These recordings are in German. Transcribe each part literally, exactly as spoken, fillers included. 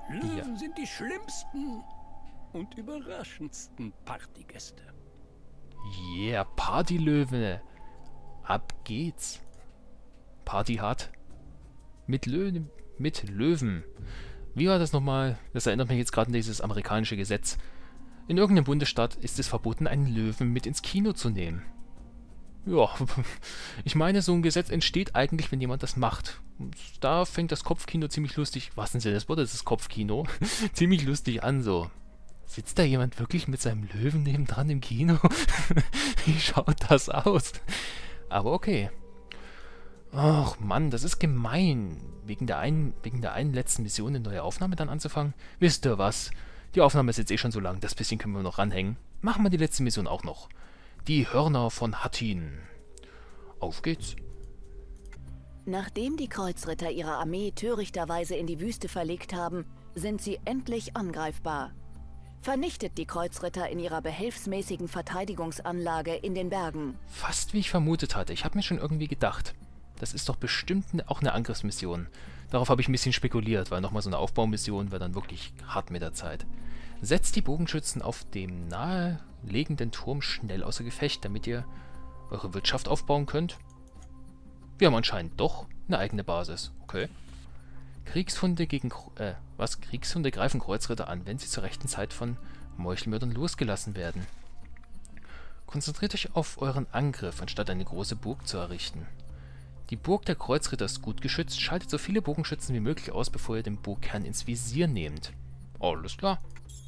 Löwen Ja. sind die schlimmsten und überraschendsten Partygäste. Yeah, Partylöwe. Ab geht's. Party hart. Mit Löwen. Mit Löwen. Wie war das nochmal? Das erinnert mich jetzt gerade an dieses amerikanische Gesetz. In irgendeinem Bundesstaat ist es verboten, einen Löwen mit ins Kino zu nehmen. Ja, ich meine, so ein Gesetz entsteht eigentlich, wenn jemand das macht. Und da fängt das Kopfkino ziemlich lustig, was denn das Wort, das ist Kopfkino, ziemlich lustig an so. Sitzt da jemand wirklich mit seinem Löwen nebendran im Kino? Wie schaut das aus? Aber okay. Ach Mann, das ist gemein. Wegen der einen, wegen der einen letzten Mission eine neue Aufnahme dann anzufangen. Wisst ihr was? Die Aufnahme ist jetzt eh schon so lang, das bisschen können wir noch ranhängen. Machen wir die letzte Mission auch noch. Die Hörner von Hattin. Auf geht's. Nachdem die Kreuzritter ihre Armee törichterweise in die Wüste verlegt haben, sind sie endlich angreifbar. Vernichtet die Kreuzritter in ihrer behelfsmäßigen Verteidigungsanlage in den Bergen. Fast wie ich vermutet hatte. Ich habe mir schon irgendwie gedacht, das ist doch bestimmt ne, auch eine Angriffsmission. Darauf habe ich ein bisschen spekuliert, weil nochmal so eine Aufbaumission wäre dann wirklich hart mit der Zeit. Setzt die Bogenschützen auf dem nahelegenden Turm schnell außer Gefecht, damit ihr eure Wirtschaft aufbauen könnt. Wir haben anscheinend doch eine eigene Basis. Okay. Kriegshunde gegen... Äh, was? Kriegshunde greifen Kreuzritter an, wenn sie zur rechten Zeit von Meuchelmördern losgelassen werden. Konzentriert euch auf euren Angriff, anstatt eine große Burg zu errichten. Die Burg der Kreuzritter ist gut geschützt. Schaltet so viele Bogenschützen wie möglich aus, bevor ihr den Burgkern ins Visier nehmt. Alles klar.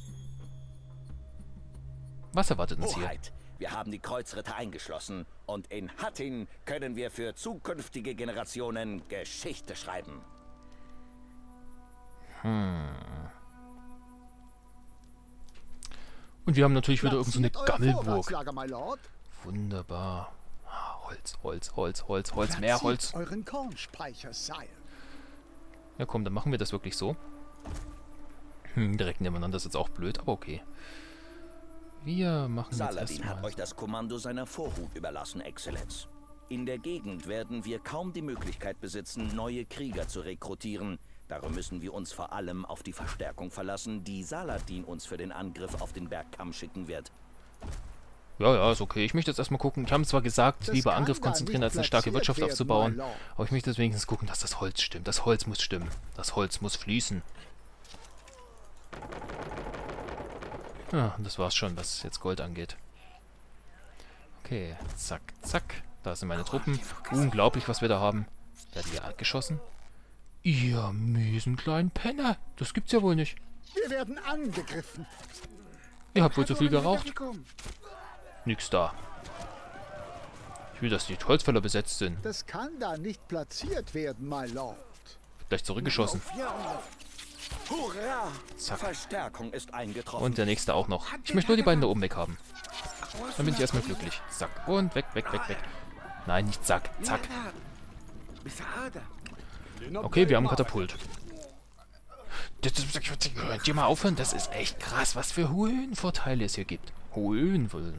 Was erwartet uns hier? Hoheit, wir haben die Kreuzritter eingeschlossen und in Hattin können wir für zukünftige Generationen Geschichte schreiben. Hm. Und wir haben natürlich wieder irgend so eine Gammelburg. Wunderbar. Ah, Holz, Holz, Holz, Holz, Holz, mehr Holz. Euren Kornspeicher, Sire. Ja komm, dann machen wir das wirklich so. Hm, direkt nebeneinander ist jetzt auch blöd, aber okay. Wir machen jetzt Saladin hat erstmal... euch das Kommando seiner Vorhut überlassen, Exzellenz. In der Gegend werden wir kaum die Möglichkeit besitzen, neue Krieger zu rekrutieren. Darum müssen wir uns vor allem auf die Verstärkung verlassen, die Saladin uns für den Angriff auf den Bergkamm schicken wird. Ja, ja, ist okay. Ich möchte jetzt erstmal gucken. Ich habe zwar gesagt, Das lieber kann Angriff da konzentrieren, nicht als eine starke platziert Wirtschaft werden, aufzubauen. my lord. Aber ich möchte jetzt wenigstens gucken, dass das Holz stimmt. Das Holz muss stimmen. Das Holz muss fließen. Ja, und das war's schon, was jetzt Gold angeht. Okay, zack, zack. Da sind meine Truppen. Unglaublich, was wir da haben. Werden die geschossen? Ihr miesen kleinen Penner. Das gibt's ja wohl nicht. Wir werden angegriffen. Ihr habt wohl zu viel geraucht. Nix da. Ich will, dass die Holzfäller besetzt sind. Das kann da nicht platziert werden, my lord. Gleich zurückgeschossen. Hurra! Zack. Verstärkung ist eingetroffen. Und der nächste auch noch. Ich möchte nur die beiden da oben weg haben. Dann bin ich erstmal glücklich. Zack. Und weg, weg, weg, weg. Nein, nicht zack. Zack. Okay, wir haben ein Katapult. Das, das, das, könnt ihr mal aufhören? Das ist echt krass, was für Höhenvorteile es hier gibt. Höhenvorteile.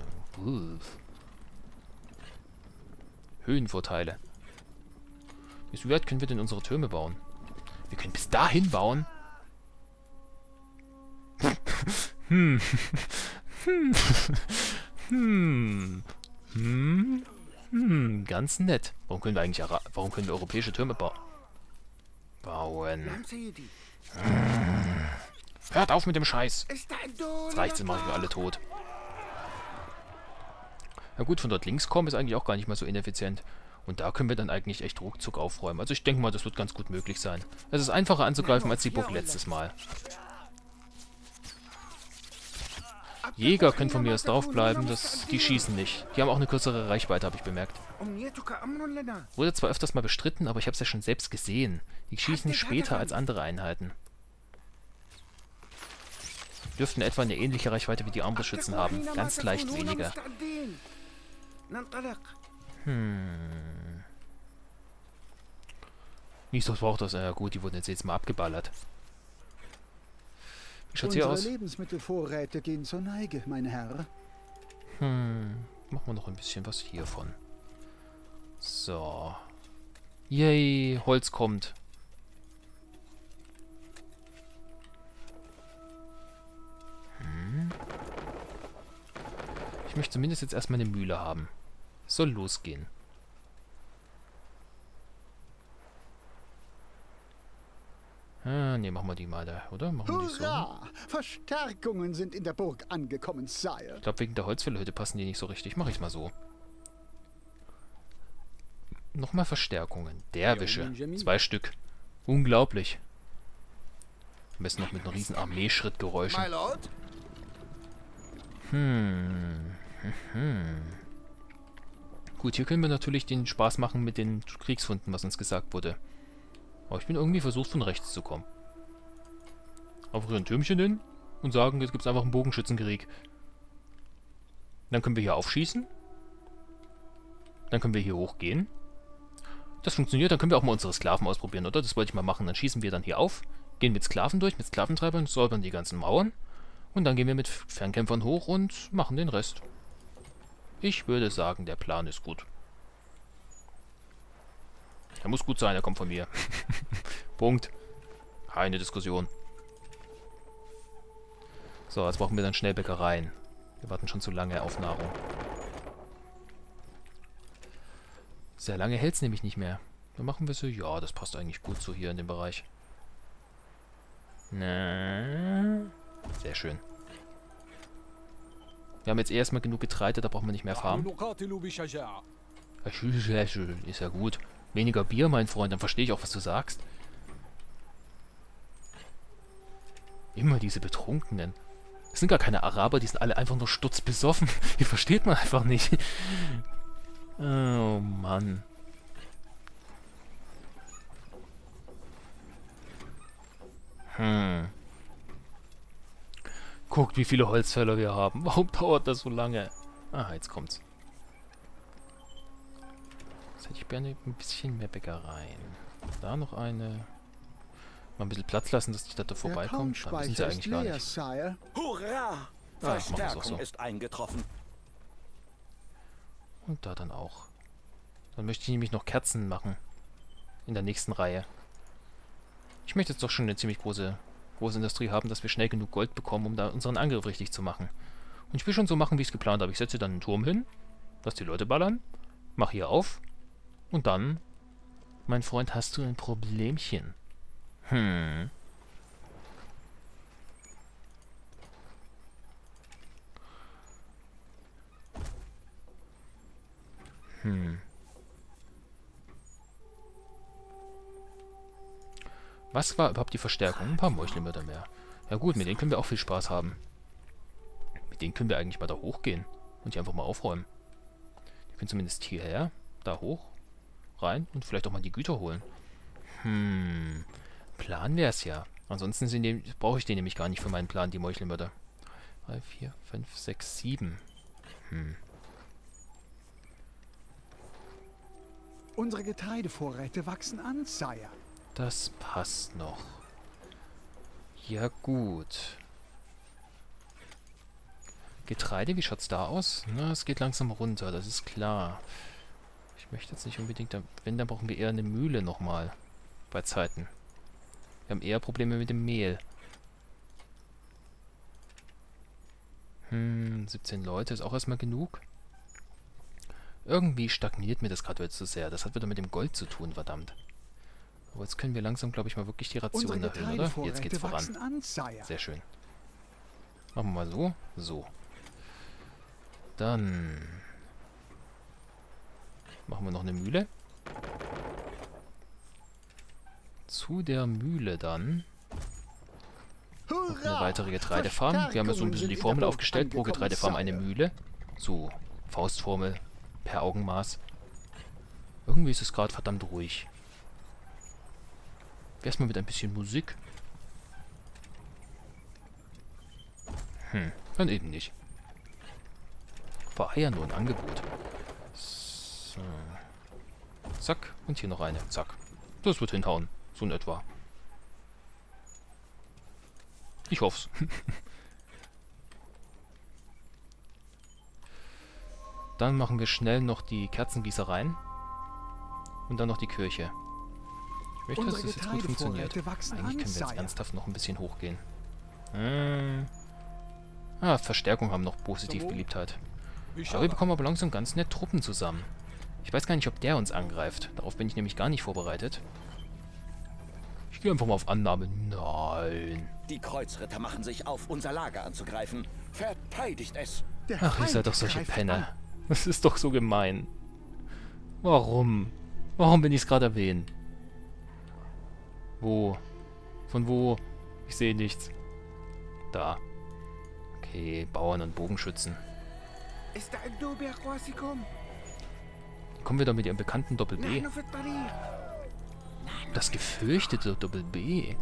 Höhenvorteile. Wie weit können wir denn unsere Türme bauen? Wir können bis dahin bauen. hm. hm. hm. Hm. Hm. Ganz nett. Warum können wir eigentlich Ara warum können wir europäische Türme bauen? Bauen. Hm. Hört auf mit dem Scheiß. Jetzt reicht's, dann machen wir alle tot. Na gut, von dort links kommen ist eigentlich auch gar nicht mal so ineffizient. Und da können wir dann eigentlich echt ruckzuck aufräumen. Also ich denke mal, das wird ganz gut möglich sein. Es ist einfacher anzugreifen als die Burg letztes Mal. Jäger können von mir aus draufbleiben, das, die schießen nicht. Die haben auch eine kürzere Reichweite, habe ich bemerkt. Wurde zwar öfters mal bestritten, aber ich habe es ja schon selbst gesehen. Die schießen später als andere Einheiten. Dürften etwa eine ähnliche Reichweite wie die Armbrustschützen haben. Ganz leicht weniger. Hm. Wieso braucht das? Ja gut, die wurden jetzt, jetzt mal abgeballert. Wie schaut's hier Unsere aus? Lebensmittelvorräte gehen zur Neige, mein Herr. Hm. Machen wir noch ein bisschen was hiervon. So. Yay, Holz kommt. Ich möchte zumindest jetzt erstmal eine Mühle haben. Soll losgehen. Ah, ne, machen wir die mal da, oder? Machen wir die so. Hurra! Verstärkungen sind in der Burg angekommen, Sire. Ich glaube, wegen der Holzfällerhütte passen die nicht so richtig. Mache ich mal so. Nochmal Verstärkungen. Derwische. Zwei Stück. Unglaublich. Am besten noch mit einem riesen Armeeschrittgeräuschen. Hm. Hm. Gut, hier können wir natürlich den Spaß machen mit den Kriegsfunden, was uns gesagt wurde. Aber ich bin irgendwie versucht, von rechts zu kommen. Einfach hier ein Türmchen hin und sagen, jetzt gibt es einfach einen Bogenschützenkrieg. Dann können wir hier aufschießen. Dann können wir hier hochgehen. Das funktioniert, dann können wir auch mal unsere Sklaven ausprobieren, oder? Das wollte ich mal machen. Dann schießen wir dann hier auf, gehen mit Sklaven durch, mit Sklaventreibern, säubern die ganzen Mauern. Und dann gehen wir mit Fernkämpfern hoch und machen den Rest. Ich würde sagen, der Plan ist gut. Er muss gut sein, er kommt von mir. Punkt. Keine Diskussion. So, jetzt brauchen wir dann schnell Bäckereien. Wir warten schon zu lange auf Nahrung. Sehr lange hält es nämlich nicht mehr. Dann machen wir so, ja, das passt eigentlich gut so hier in dem Bereich. Na, sehr schön. Wir haben jetzt eh erstmal genug Getreide, da brauchen wir nicht mehr farmen. Ist ja gut. Weniger Bier, mein Freund, dann verstehe ich auch, was du sagst. Immer diese Betrunkenen. Das sind gar keine Araber, die sind alle einfach nur stutzbesoffen. Die versteht man einfach nicht. Oh Mann. Hm. Guckt, wie viele Holzfäller wir haben. Warum dauert das so lange? Ah, jetzt kommt's. Jetzt hätte ich gerne ein bisschen mehr Bäckereien. Da noch eine. Mal ein bisschen Platz lassen, dass die Stadt da vorbeikommt. Da sind sie eigentlich gar nicht. Sire. Hurra! Ah, Verstärkung so. ist eingetroffen. Und da dann auch. Dann möchte ich nämlich noch Kerzen machen. In der nächsten Reihe. Ich möchte jetzt doch schon eine ziemlich große, große Industrie haben, dass wir schnell genug Gold bekommen, um da unseren Angriff richtig zu machen. Und ich will schon so machen, wie ich es geplant habe. Ich setze dann einen Turm hin, lass die Leute ballern, mache hier auf. Und dann, mein Freund, hast du ein Problemchen. Hm. Hm. Was war überhaupt die Verstärkung? Ein paar Meuchelmörder mehr. Ja gut, mit denen können wir auch viel Spaß haben. Mit denen können wir eigentlich mal da hochgehen. Und die einfach mal aufräumen. Die können zumindest hierher, da hoch, rein und vielleicht auch mal die Güter holen. Hm. Plan wäre es ja. Ansonsten sind die, brauche ich den nämlich gar nicht für meinen Plan, die Meuchelmörder. drei, vier, fünf, sechs, sieben. Hm. Unsere Getreidevorräte wachsen an, Sire. Das passt noch. Ja gut. Getreide, wie schaut's da aus? Na, es geht langsam runter, das ist klar. Ich möchte jetzt nicht unbedingt... Da, wenn, dann brauchen wir eher eine Mühle nochmal. Bei Zeiten. Wir haben eher Probleme mit dem Mehl. Hm, siebzehn Leute ist auch erstmal genug. Irgendwie stagniert mir das gerade zu sehr. Das hat wieder mit dem Gold zu tun, verdammt. Aber jetzt können wir langsam, glaube ich, mal wirklich die Rationen erhöhen, oder? Jetzt geht's voran. An, Sire. Sehr schön. Machen wir mal so. So. Dann machen wir noch eine Mühle. Zu der Mühle dann noch eine weitere Getreidefarm. Wir haben ja so ein bisschen die Formel aufgestellt. Pro Getreidefarm eine Mühle. So, Faustformel per Augenmaß. Irgendwie ist es gerade verdammt ruhig. Erstmal mit ein bisschen Musik. Hm, dann eben nicht. War ja nur ein Angebot. So. Zack, und hier noch eine. Zack. Das wird hinhauen. So in etwa. Ich hoff's. Dann machen wir schnell noch die Kerzengießereien. Und dann noch die Kirche. Ich möchte, dass das jetzt gut funktioniert. Eigentlich können wir jetzt ernsthaft noch ein bisschen hochgehen. Hm. Ah, Verstärkung haben noch positiv Beliebtheit. Aber wir bekommen aber langsam ganz nett Truppen zusammen. Ich weiß gar nicht, ob der uns angreift. Darauf bin ich nämlich gar nicht vorbereitet. Ich gehe einfach mal auf Annahme. Nein. Die Kreuzritter machen sich auf, unser Lager anzugreifen. Verteidigt es! Der Ach, ihr Feind seid doch solche greift Penner. an. Das ist doch so gemein. Warum? Warum will ich es gerade erwähnen? Wo? Von wo? Ich sehe nichts. Da. Okay, Bauern und Bogenschützen. Kommen wir doch mit ihrem bekannten Doppel-B. Das gefürchtete Doppel-B.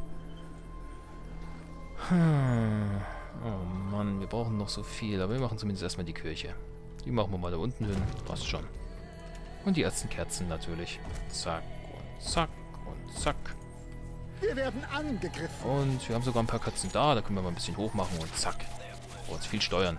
Hm. Oh Mann, wir brauchen noch so viel. Aber wir machen zumindest erstmal die Kirche. Die machen wir mal da unten hin. Passt schon. Und die ersten Kerzen natürlich. Zack und zack und zack. Wir werden angegriffen. Und wir haben sogar ein paar Kerzen da. Da können wir mal ein bisschen hoch machen und zack. Oh, jetzt viel steuern.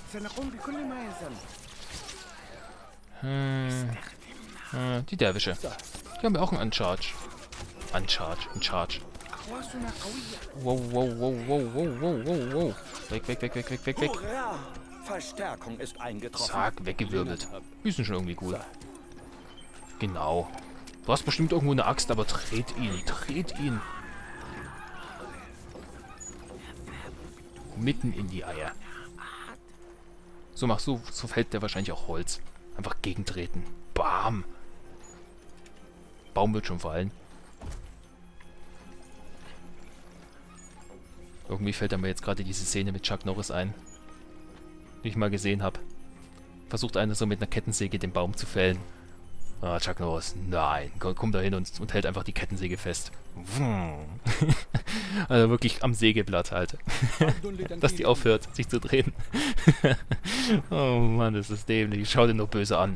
Hm. Äh, die Derwische. Die haben ja auch einen Uncharge. Uncharge. Uncharge. Wow, wow, wow, wow, wow, wow, wow, wow. Weg, weg, weg, weg, weg, weg, weg. Hurra! Verstärkung ist eingetroffen. Zack, weggewirbelt. Die sind schon irgendwie gut. Genau. Du hast bestimmt irgendwo eine Axt, aber dreht ihn. Dreht ihn. Mitten in die Eier. So mach so, so fällt der wahrscheinlich auch Holz. Einfach gegentreten. Bam. Baum wird schon fallen. Irgendwie fällt mir jetzt gerade diese Szene mit Chuck Norris ein. Die ich mal gesehen habe. Versucht einer so mit einer Kettensäge den Baum zu fällen. Ah, Chuck Norris, nein. Kommt da hin und, und hält einfach die Kettensäge fest. Also wirklich am Sägeblatt halt. Dass die aufhört, sich zu drehen. Oh Mann, das ist dämlich. Ich schau den nur böse an.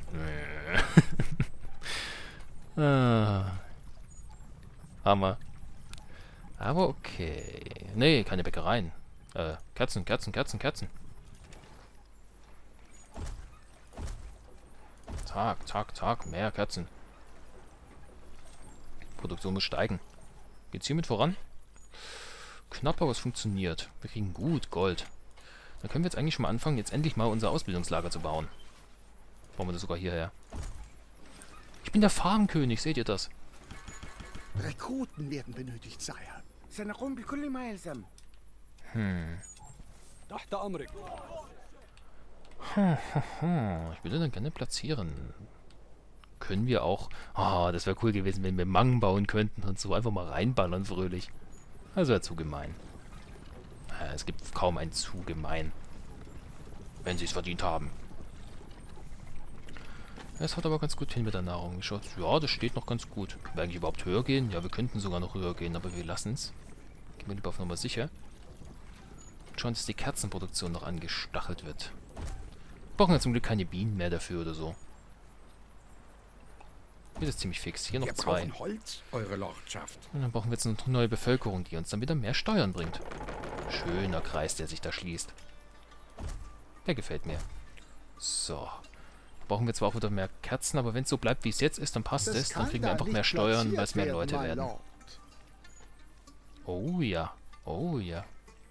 Ah. Hammer. Aber okay. Nee, keine Bäckereien. Äh, Kerzen, Kerzen, Kerzen, Kerzen. Tag, Tag, Tag, mehr Kerzen. Produktion muss steigen. Geht's hiermit voran? Knapp, aber es funktioniert. Wir kriegen gut Gold. Dann können wir jetzt eigentlich schon mal anfangen, jetzt endlich mal unser Ausbildungslager zu bauen. Bauen wir das sogar hierher. Ich bin der Farmkönig, seht ihr das? Rekruten werden benötigt, Sire. Hm. تحت أمرك. Ich würde dann gerne platzieren. Können wir auch... Ah, oh, das wäre cool gewesen, wenn wir Mangen bauen könnten und so einfach mal reinballern fröhlich. Das wäre zu gemein. Ja, es gibt kaum ein zu gemein. Wenn sie es verdient haben. Es hat aber ganz gut hin mit der Nahrung. Schaut, ja, das steht noch ganz gut. Können wir eigentlich überhaupt höher gehen? Ja, wir könnten sogar noch höher gehen, aber wir lassen es. Gehen wir lieber auf Nummer sicher. Schauen, dass die Kerzenproduktion noch angestachelt wird. Brauchen wir zum Glück keine Bienen mehr dafür oder so. Hier ist ziemlich fix. Hier noch Wir zwei. brauchen Holz, eure Lordschaft. Und dann brauchen wir jetzt eine neue Bevölkerung, die uns dann wieder mehr Steuern bringt. Schöner Kreis, der sich da schließt. Der gefällt mir. So. Brauchen wir zwar auch wieder mehr Kerzen, aber wenn es so bleibt, wie es jetzt ist, dann passt Das es. Dann kann kriegen wir da einfach nicht mehr Steuern, weil platziert es mehr werden, Leute my werden. lord. Oh ja. Oh ja.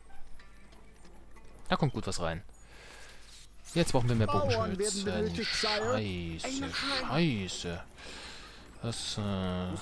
Da kommt gut was rein. Jetzt brauchen wir mehr Bauern werden Bogenschützen. benötigt, Sire. Scheiße, scheiße. Das, äh...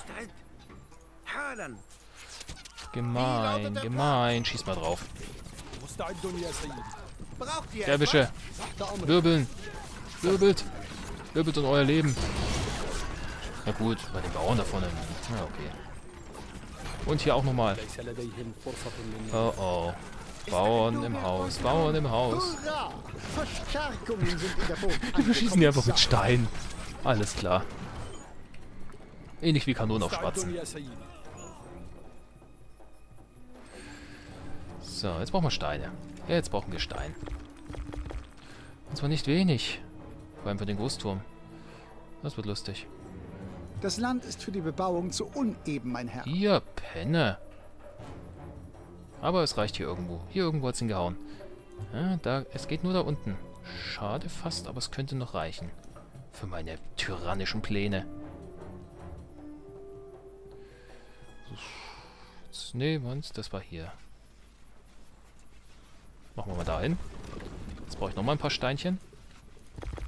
Gemein, gemein. Schieß mal drauf. مستعد يا سيدي. Derwische. Wirbeln. Wirbelt. Wirbelt in euer Leben. Na gut, bei den Bauern da vorne. Ja, okay. Und hier auch nochmal. ليس لديهم فرصة للنجاح. Oh oh. Bauern im Haus. Bauern im Haus. Hurra! Verstärkungen sind in der Burg Wir beschießen die einfach mit Sire. Stein. Alles klar. Ähnlich wie Kanonen auf مستعد Spatzen. يا سيدي. So, jetzt brauchen wir Steine. Ja, jetzt brauchen wir Stein. Und zwar nicht wenig. Vor allem für den Großturm. Das wird lustig. Das Land ist für die Bebauung zu uneben, mein Herr. Ihr Penne. Aber es reicht hier irgendwo. Hier irgendwo hat es ihn gehauen. Ja, da, es geht nur da unten. Schade fast, aber es könnte noch reichen. Für meine tyrannischen Pläne. Nee, Manns, das war hier. Machen wir mal da hin. Jetzt brauche ich noch mal ein paar Steinchen.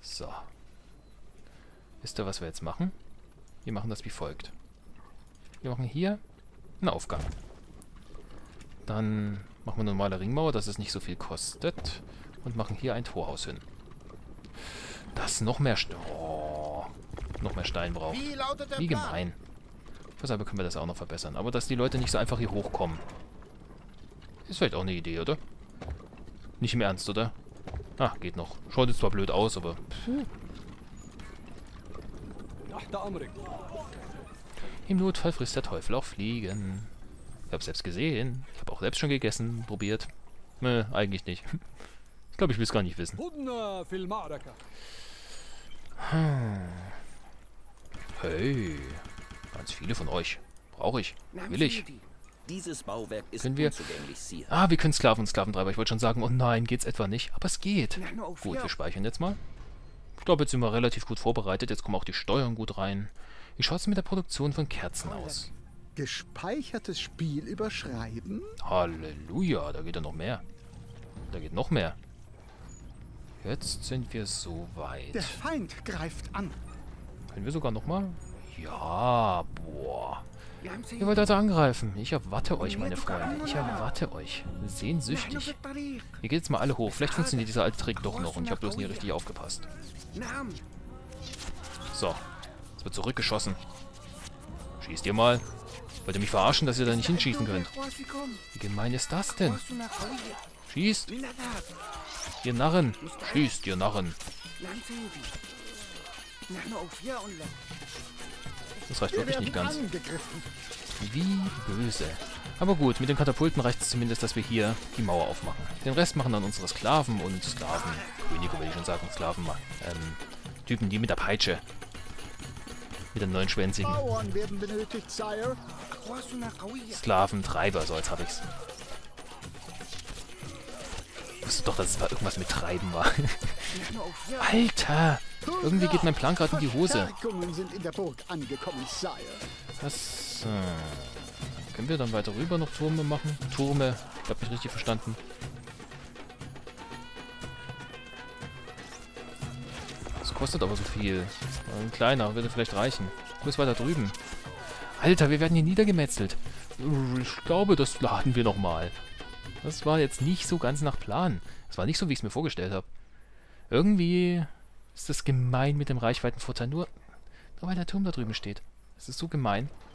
So. Wisst ihr, was wir jetzt machen? Wir machen das wie folgt. Wir machen hier einen Aufgang. Dann machen wir eine normale Ringmauer, dass es nicht so viel kostet. Und machen hier ein Torhaus hin. Das noch mehr, St oh, noch mehr Stein braucht. Wie lautet der Wie Plan? gemein. Deshalb können wir das auch noch verbessern. Aber dass die Leute nicht so einfach hier hochkommen. Ist vielleicht auch eine Idee, oder? Nicht im Ernst, oder? Ah, geht noch. Schaut jetzt zwar blöd aus, aber... تحت أمرك. Im Notfall frisst der Teufel auch Fliegen. Ich habe selbst gesehen. Ich habe auch selbst schon gegessen, probiert. Ne, eigentlich nicht. Ich glaube, ich will es gar nicht wissen. خذنا في المعركة. Hey, ganz viele von euch. Brauche ich. Will ich. Dieses Bauwerk ist Können wir- unzugänglich, Sire. Ah, wir können Sklaven und Sklaventreiber. Ich wollte schon sagen, oh nein, geht's etwa nicht. Aber es geht. Gut, wir speichern jetzt mal. Ich glaube, jetzt sind wir relativ gut vorbereitet. Jetzt kommen auch die Steuern gut rein. Wie schaut es mit der Produktion von Kerzen aus? Gespeichertes Spiel überschreiben? Halleluja, da geht ja noch mehr. Da geht noch mehr. Jetzt sind wir so weit. Der Feind greift an. Können wir sogar noch mal? Ja, boah. Ihr wollt also angreifen. Ich erwarte euch, meine Freunde. Ich erwarte euch. Sehnsüchtig. Ihr geht jetzt mal alle hoch. Vielleicht funktioniert dieser alte Trick doch noch und ich habe bloß nie richtig aufgepasst. So. Jetzt wird zurückgeschossen. Schießt ihr mal. Wollt ihr mich verarschen, dass ihr da nicht hinschießen könnt? Wie gemein ist das denn? Schießt! Ihr Narren! Schießt, ihr Narren! Das reicht Wir wirklich werden nicht ganz. angegriffen. Wie böse. Aber gut, mit den Katapulten reicht es zumindest, dass wir hier die Mauer aufmachen. Den Rest machen dann unsere Sklaven und Sklaven... Könige will ich schon sagen, Sklaven... Ähm, Typen, die mit der Peitsche. Mit den neunschwänzigen. Bauern werden benötigt, Sire. Sklaventreiber, so als habe ich's. Ich wusste doch, dass es mal irgendwas mit Treiben war. Alter! Irgendwie geht mein Plan gerade in die Hose. Verstärkungen sind in der Burg angekommen, Sire. Was? Äh, können wir dann weiter rüber noch Turme machen? Turme. Ich habe mich richtig verstanden. Das kostet aber so viel. Ein kleiner würde vielleicht reichen. Wo ist weiter drüben? Alter, wir werden hier niedergemetzelt. Ich glaube, das laden wir nochmal. Das war jetzt nicht so ganz nach Plan. Das war nicht so, wie ich es mir vorgestellt habe. Irgendwie ist das gemein mit dem Reichweitenvorteil. Nur, nur weil der Turm da drüben steht. Das ist so gemein.